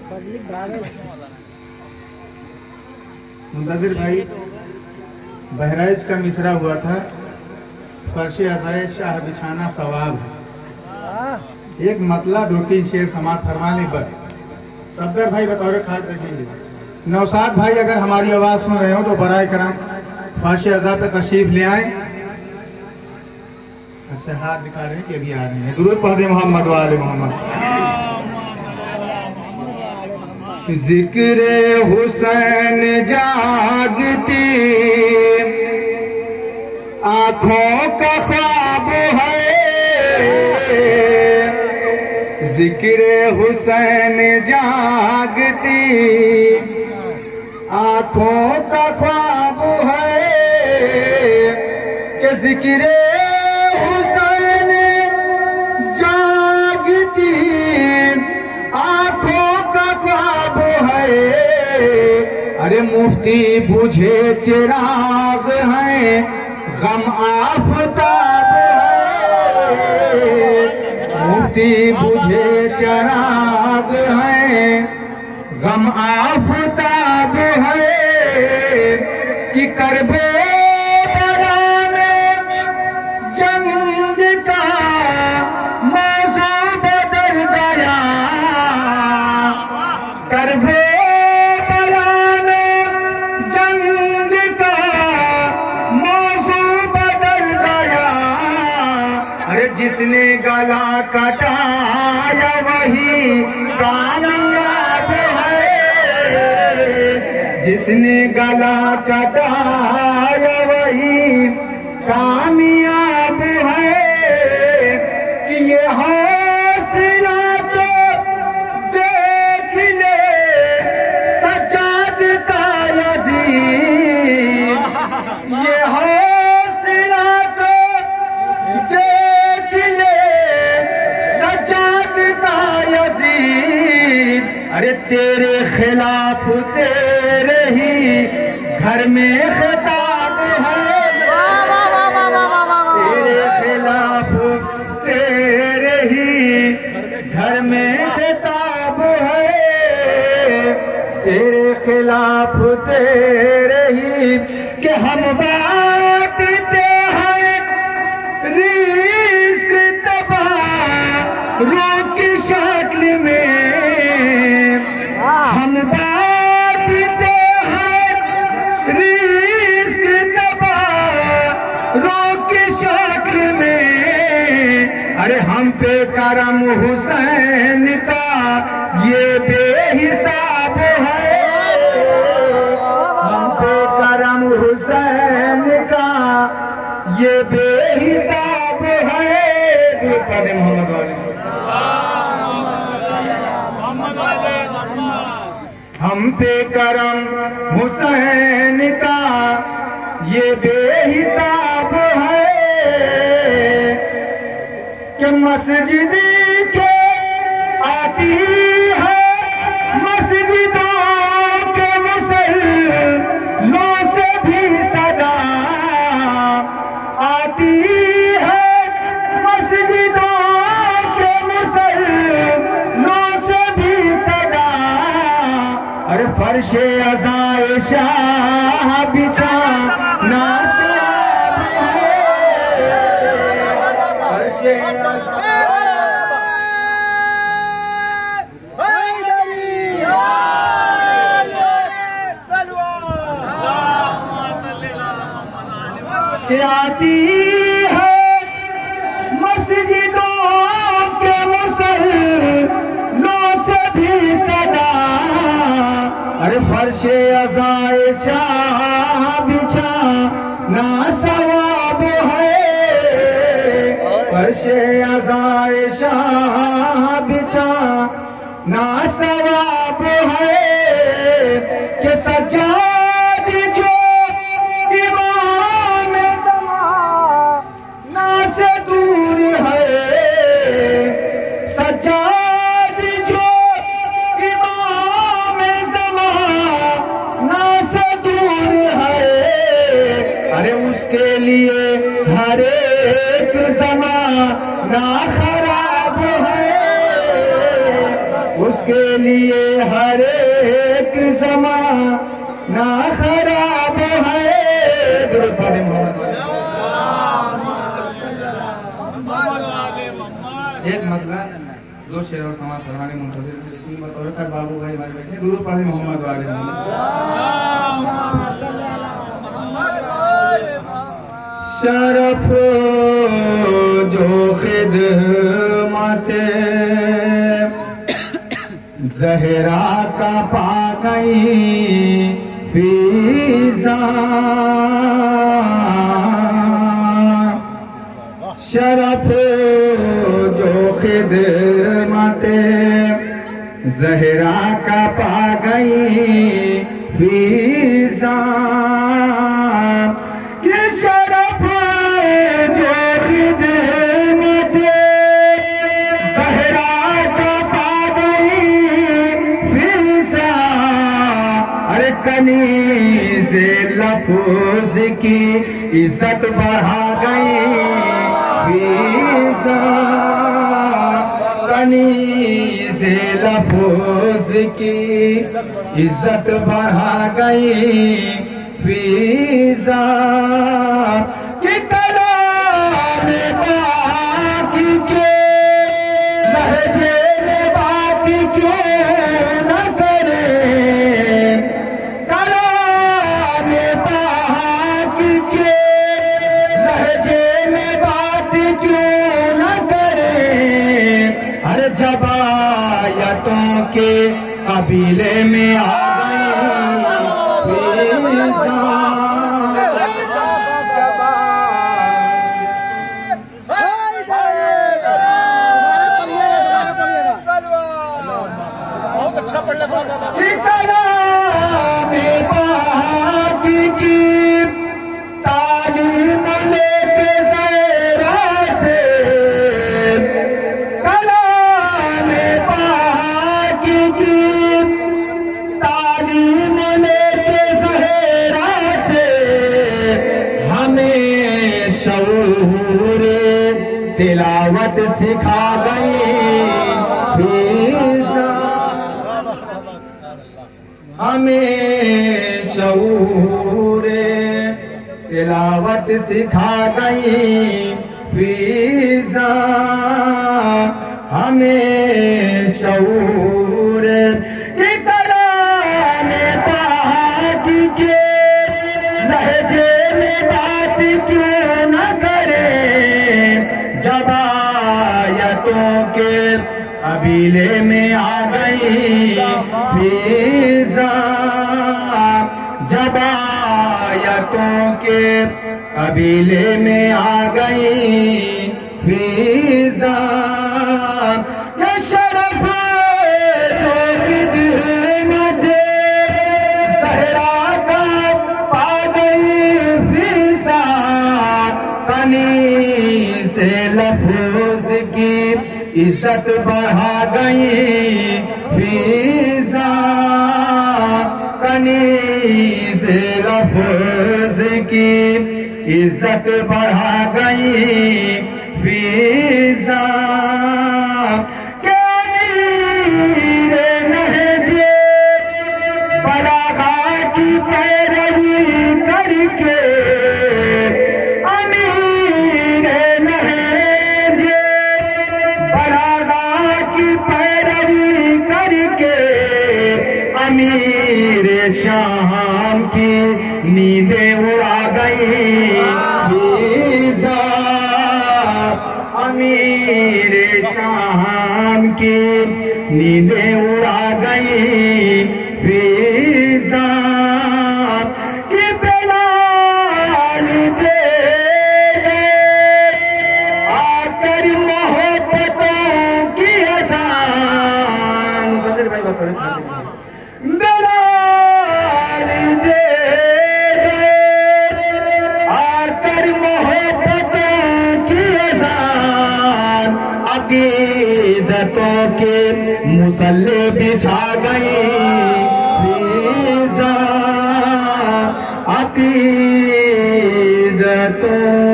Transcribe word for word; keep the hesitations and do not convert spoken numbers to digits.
मुंतजिर भाई, बहराइच का मिसरा हुआ था, फर्श अज़ाए शाह बिछाना सवाब है। एक मतला दो तीन शेर समाप्त फरमाने बस। सफदर भाई बतौर खास रखेंगे। नौसाद भाई अगर हमारी आवाज सुन रहे हो तो बराए करम फर्श अज़ा पे तशरीफ ले आए। अच्छा हाथ दिखा रहे हैं कि अभी आ रहे हैं। दुरूद पढ़ दे मोहम्मद वाले मोहम्मद। जिक्रे हुसैन जागती आँखों का ख्वाब है, जिक्रे हुसैन जागती आँखों का ख्वाब है कि जिक्रे हुसैन जागती आँखों का ख्वाब है। अरे मुफ्ती बुझे चिराग है, गम आफताब है। मुफ्ती बुझे चिराग है, गम आफताब है कि करबे जिसने गला कटाया वही कामयाब है, जिसने गला कटाया वही कामयाब है कि ये हौसला तो देख ले सजाद का यजीद, ये हौसला तो देख ले सजाद का यजीद। अरे तेरे खिलाफ तेरे ही घर में खिताब है, तेरे खिलाफ तेरे ही घर में खिताब है, तेरे खिलाफ तेरे ही कि हम बांटते हैं रिज़्क़ तबाह की शक्ल में, हम बांटते हैं रिज़्क़ तबाह की शक्ल में। अरे हम पे करम हुसैन का ये बेहिसाब है, हम पे करम हुसैन का ये बेहिसाब है। मोहम्मद वाले हम पे करम हुसैन का ये बेहिसाब है कि मस्जिद के आती है, मस्जिदों के मुसल्लों से भी सदा आती है, मस्जिदों के मुसल्लों से भी सदा। और फर्शे अज़ाए शाह बिछाना फर्शे आती है, मस्जिदों के मुसल्लों से भी सदा। अरे फर्शे अज़ाए शाह बिछाना सवाब है, फर्शे अज़ाए शाह बिछाना सवाब है कि सजाद जो इमाम ज़माना से दूर है, सजाद जो इमाम ज़माना से दूर है। अरे उसके लिए हर एक ज़माना खराब है, उसके लिए हर एक ज़माना खराब है। एक मतलब दो शेर और समाज फरमाने मुंतज़िर बतौर बाबू भाई भाई बैठे गुरु पाले मोहम्मद वाले शरफ जो खिदमत ज़हरा का पा गई फीज़ा, शरफ जो खिदमत ज़हरा का पा गई फीज़ा, ये शरफ जो खिदमत ज़हरा का पा गई फीज़ा, अरे कनीज़े लफ्ज़ की इज्जत बढ़ा गई फीज़ा, कनीज़े लफ्ज़ की इज्जत बढ़ा गई फीज़ा, कि कलाम पाक के लहजे में बात क्यों न करें, कलाम पाक के लहजे में बात क्यों न करें, हर जबायतों के कबीले में आ गई तिलावत सिखा गई फीज़ा, हमें शऊर तिलावत सिखा गई फीज़ा, हमें शऊर की कलाम पाक के लहजे में बात क्यों न करें, जबायतों के कबीले में आ गई फीज़ा, जबायतों के कबीले में आ गई फीज़ा, ये शरफ जो खिदमत ज़हरा का पा गई फीज़ा, कनीज़े लफ्ज़ की इज्जत बढ़ा गई फीज़ा, कनीज़े लफ्ज़ की इज्जत बढ़ा गई फीज़ा, के अमीर नहजे बलागा की पैरवी करके, अमीर नहजे बलागा की पैरवी करके, अमीर शाम की नींदें उड़ा गई फीज़ा, अमीर शाम की नींदें उड़ा गई फीज़ा, कि बिलाल दे आकर मोहब्बतों की अज़ान, भाई बात बिलाल दे आकर मोहब्बतों की अज़ान, अक़ीदतों के मुसल्ले बिछा गई फीज़ा, अक़ीदतों